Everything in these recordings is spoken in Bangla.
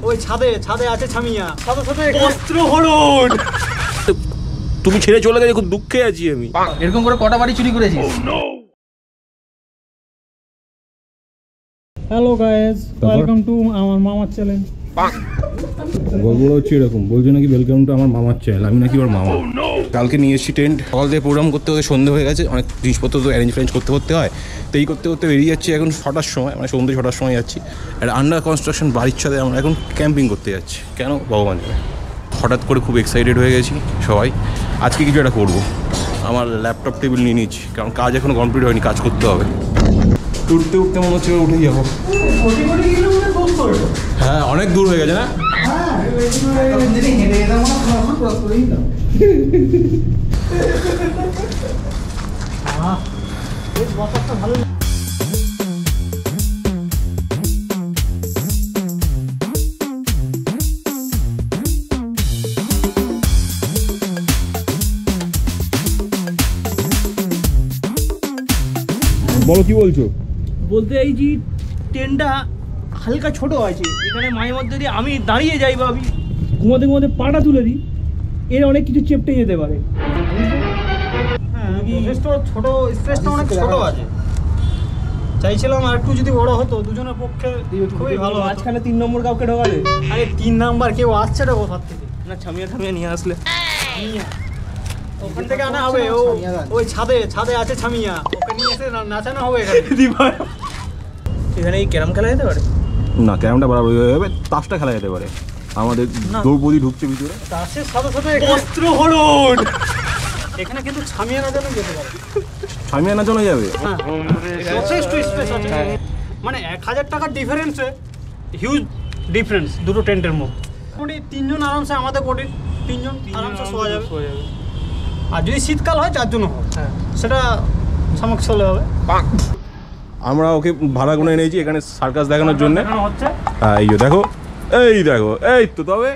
ওই ছাদে ছাদে আছে ছামিয়া, সাথে সাথে অস্ত্র হরণ। তুমি ছেড়ে চলে গেলে খুব দুঃখে আছি আমি। এরকম করে কটা বাড়ি চুরি করেছিস? হ্যালো গাইস, ওয়েলকাম টু আমার মামার চ্যানেল। গল্পটা হচ্ছে এরকম, বলছে নাকি ওয়েলকাম টু আমার মামার চ্যানেল, আমি নাকি ওর মামা। কালকে নিয়ে এসেছি টেন্ট, সকাল থেকে প্রোগ্রাম করতে করতে সন্ধ্যে হয়ে গেছে, অনেক জিনিসপত্র তো অ্যারেঞ্জ করতে হয়, তো এই করতে করতে বেরিয়ে যাচ্ছি এখন 6টার সময়, মানে সন্ধ্যে 6টার সময় যাচ্ছি। একটা আন্ডার কনস্ট্রাকশন বাড়ির ছাদে আমরা এখন ক্যাম্পিং করতে যাচ্ছি। কেন ভগবান জানে, হঠাৎ করে খুব এক্সাইটেড হয়ে গেছি সবাই, আজকে কিছু একটা করবো। আমার ল্যাপটপ টেবিল নিয়ে নিচ্ছি, কারণ কাজ এখনও কমপ্লিট হয়নি, কাজ করতে হবে। উঠতে উঠতে মনে হচ্ছে উঠেই যাবো। হ্যাঁ, অনেক দূর হয়ে গেছে না? বলো কি বলছো? বলতে এই যে ট্রেনটা হালকা ছোট আছে, এখানে মাঝে মধ্যে যদি আমি দাঁড়িয়ে যাই বা আমি ঘুমাতে ঘুমাতে পাটা তুলে দিই, এর অনেক কিছু চেপটে যেতে পারে। হ্যাঁ, ছোট স্পেসটা অনেক ছোট আছে, চাইছিলাম আর একটু যদি বড় হতো দুজনের পক্ষে খুবই ভালো। মাঝখানে 3 নম্বর কাউকে ঢোকালে? আরে 3 নাম্বার কেউ আসছে না কোথার থেকে? না, ছামিয়া ঠামিয়া নিয়ে আসলে ওখান থেকে আনা হবে। ওই ছাদে ছাদে আছে ছামিয়া, ওকে নিয়ে এসে নাচানো হবে এখানে। এখানে এই ক্যারাম খেলা যেতে পারে না, ক্যারামটা বরাবর হয়ে যাবে, তাসটা খেলা যেতে পারে। আমাদের দ্রৌপদী ঢুকছে ভিতরে, তাসের সাথে সাথে অস্ত্র হরণ। এখানে কিন্তু ছামিয়া নাচানো যেতে পারে। ছামিয়া নাচানো যাবে? যথেষ্ট স্পেস আছে, মানে 1000 টাকার ডিফারেন্সে হিউজ ডিফারেন্স দুটো টেন্টের মধ্যে। মোটামুটি 3 জন আরামসে, আমাদের বডির 3 জন আরামসে শোয়া যাবে। আর যদি শীতকাল হয় 4 জন হবে, সেটা সামক চলে হবে। আমরা ওকে ভাড়া করে এনেছি এখানে সার্কাস দেখানোর জন্য। হচ্ছে এই দেখো, এই দেখো, এই তো তবে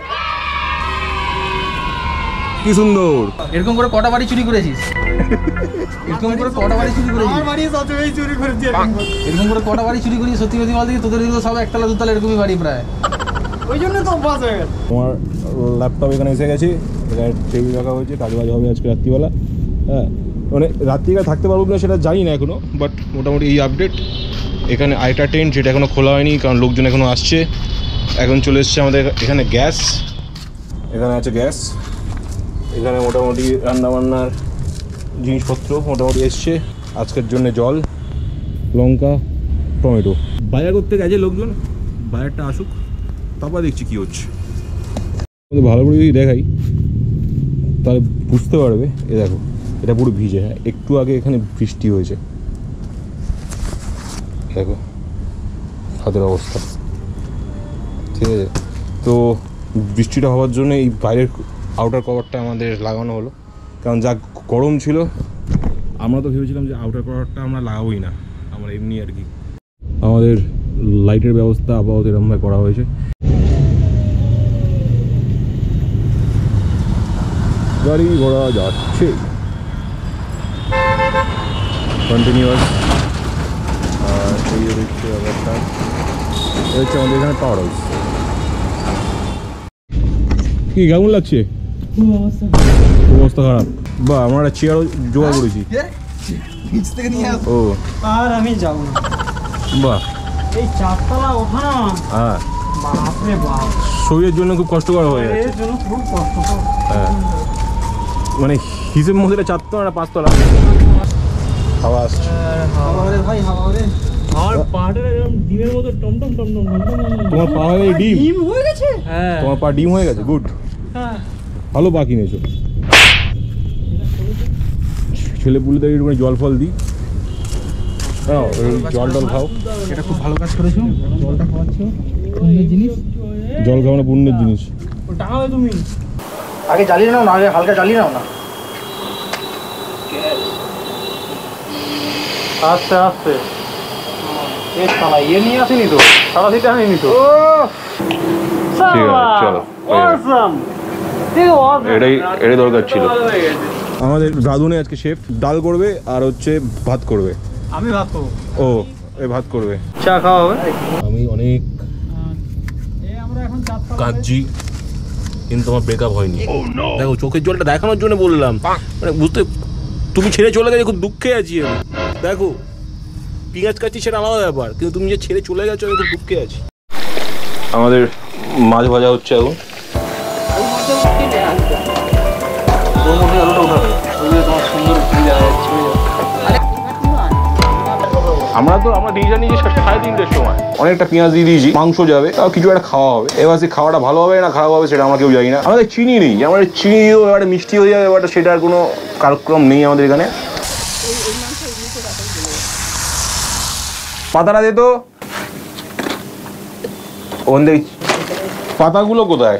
কি সুন্দর। এরকম করে কটা বাড়ি চুরি করেছিস? এরকম করে কটা বাড়ি চুরি করেছিস? আমার বাড়ি সবচেয়ে বেশি চুরি করেছি। এরকম করে কটা বাড়ি চুরি করেছিস? সত্যি কথা বলতে তোদের এগুলো সব একতলা দুতলা এরকমই বাড়ি প্রায়। ওই জন্য তো অভ্যাস হয়ে গেছে। তোমার ল্যাপটপ এখানে এসে গেছে, এখানে টেবিল রাখা হয়েছে, কাজ বাজ হবে আজকে রাত্রিবেলা। হ্যাঁ, মানে রাত্রিবেলা থাকতে পারবো না সেটা জানি না এখনও, বাট মোটামুটি এই আপডেট। এখানে আরেকটা টেন্ট, যেটা এখনও খোলা হয়নি কারণ লোকজন এখনও আসছে। এখন চলে এসছে আমাদের এখানে গ্যাস, এখানে আছে গ্যাস, এখানে মোটামুটি রান্নাবান্নার জিনিসপত্র মোটামুটি এসছে। আজকের জন্য জল, লঙ্কা, টমেটো। বাজার করতে গেছে লোকজন, বাজারটা আসুক তারপর দেখছি কী হচ্ছে। ভালো করে যদি দেখাই তাহলে বুঝতে পারবে। এ দেখো, এটা পুরো ভিজে। হ্যাঁ, একটু আগে এখানে বৃষ্টি হয়েছে, দেখো হাতের অবস্থা, ঠিক আছে? তো বৃষ্টিটা হওয়ার জন্য এই বাইরের আউটার কভারটা আমাদের লাগানো হলো, কারণ যা গরম ছিল। আমরা তো ভেবেছিলাম যে আউটার কভারটা আমরা লাগাবোই না, আমরা এমনি আর কি। আমাদের লাইটের ব্যবস্থা আপাতত এরকমভাবে করা হয়েছে। গাড়ি ঘোড়া যাচ্ছে কন্টিনিউয়াস। আর এই হচ্ছে ব্যাপারটা, এই হচ্ছে আমাদের এখানে পাওয়ার হাউস। কি কেমন লাগছে? অবস্থা খারাপ। বা আমরা একটা চেয়ারও জোগাড় করেছি। ও, আর আমি যাবো না। বাহ, এই 4 তলা ওঠা, হ্যাঁ, বাপরে বাপ, শরীরের জন্য খুব কষ্টকর হয়ে যাচ্ছে। এর জন্য খুব কষ্টকর। হ্যাঁ, মানে হিসেব মধ্যে 4 তলা না 5 তলা। হাওয়া আসছে, হাওয়া রে ভাই, হাওয়া রে। আর পাহাড়ে এরকম ডিমের মতো টমটম টমটম টমটম। তোমার পাহাড়ে ডিম ডিম হয়ে গেছে? হ্যাঁ, তোমার পা ডিম হয়ে গেছে, গুড। হ্যাঁ, ভালো পা কিনেছো। ছেলে পুলেদের একটু জল ফল দিই, জল টল খাও। এটা খুব ভালো কাজ করেছো, জলটা খাওয়াচ্ছ, পুণ্যের জিনিস। জল খাওয়ানো পুণ্যের জিনিস। টাঙাবে তুমি, আগে জ্বালিয়ে নাও না, আগে হালকা জ্বালিয়ে নাও না। আস্তে আস্তে। এই শালা ইয়ে নিয়ে আসেনি তো, সারা সিটে আনেনি তো। ঠিক আছে, চলো। অসাম, এটাই দরকার ছিল। আমাদের দাদুনে আজকে শেফ ডাল করবে আর হচ্ছে ভাত করবে। আমি ভাত করবো। ও, এই ভাত করবে, চা খাওয়া হবে। আমি অনেক আমরা এখন কাঁদছি, কিন্তু আমার ব্রেকআপ হয়নি। দেখো চোখের জলটা দেখানোর জন্য বললাম, মানে বুঝতে, তুমি ছেড়ে চলে গেছো, খুব দুঃখে আছি আমি। দেখো পেঁয়াজ কাটছি সেটা আলাদা ব্যাপার, কিন্তু তুমি যে ছেড়ে চলে গেছো আমি খুব দুঃখে আছি। আমাদের মাছ ভাজা হচ্ছে এখন। আমরা ডিসিশন নিয়েছি 3:30টার সময়, অনেকটা পেঁয়াজ দিয়ে দিয়েছি, মাংস যাবে, তাও কিছু একটা খাওয়া হবে। এবার সেই খাওয়াটা ভালো হবে না খারাপ হবে সেটা আমরা কেউ জানি না। আমাদের চিনি নেই, আমাদের চিনি দিয়েও এবারে মিষ্টি হয়ে যাবে, এবারটা সেটার কোনো কার্যক্রম নেই আমাদের এখানে। পাতাটা দে তো, ওখান থেকে পাতাগুলো কোথায়?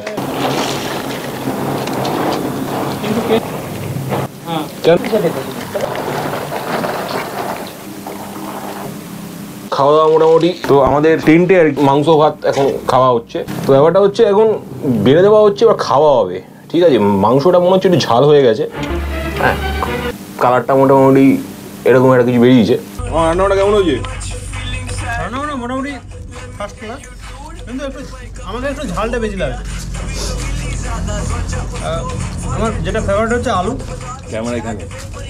খাওয়া দাওয়া মোটামুটি তো আমাদের টেন্টে আর মাংস ভাত এখন খাওয়া হচ্ছে। তো ব্যাপারটা হচ্ছে এখন বেড়ে দেওয়া হচ্ছে, এবার খাওয়া হবে, ঠিক আছে। মাংসটা মনে হচ্ছে একটু ঝাল হয়ে গেছে, হ্যাঁ, কালারটা মোটামুটি এরকম একটা কিছু বেরিয়েছে। আমার রান্নাটা কেমন হয়েছে? রান্না মোটামুটি ফার্স্ট ক্লাস, কিন্তু একটু আমাকে একটু ঝালটা বেশি লাগে। আমার যেটা ফেভারিট হচ্ছে আলু। ক্যামেরা এখানে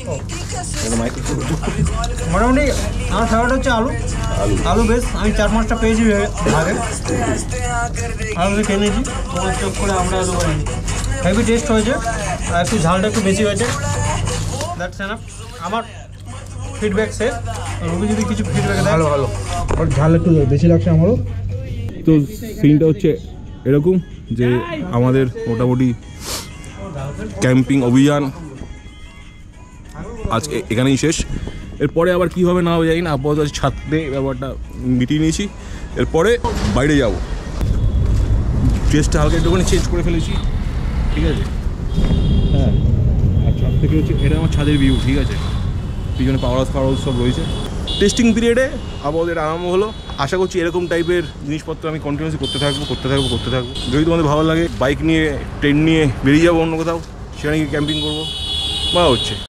মোটামুটি আমার ফেভারিট হচ্ছে আলু। আলু বেশ আমি 4-5টা পেয়েছি ভাগে, আলু খেয়ে নিয়েছি, তোমার চোখ করে আমরা আলু বানিয়েছি। হেভি টেস্ট হয়েছে, আর একটু ঝালটা একটু বেশি হয়েছে। That's enough. আমার ফিডব্যাক শেষ। রবি যদি কিছু ফিডব্যাক দেয়। ভালো ভালো, আর ঝাল একটু বেশি লাগছে আমারও। তো সিনটা হচ্ছে এরকম যে আমাদের মোটামুটি ক্যাম্পিং অভিযান আজ এখানেই শেষ। এরপরে আবার কী হবে না হবে জানি না, আপাতত ছাদে ব্যাপারটা মিটিয়ে নিয়েছি। এরপরে বাইরে যাব, ড্রেসটা হালকা একটুখানি চেঞ্জ করে ফেলেছি, ঠিক আছে। হ্যাঁ, আর ছাদ থেকে হচ্ছে এটা আমার ছাদের ভিউ, ঠিক আছে। পিছনে পাওয়ার হাউস সব রয়েছে। টেস্টিং পিরিয়ডে আপাতত এটা আরম্ভ হলো। আশা করছি এরকম টাইপের জিনিসপত্র আমি কন্টিনিউসলি করতে থাকবো। যদি তোমাদের ভালো লাগে বাইক নিয়ে ট্রেন নিয়ে বেরিয়ে যাবো অন্য কোথাও, সেখানে গিয়ে ক্যাম্পিং করবো, বা হচ্ছে।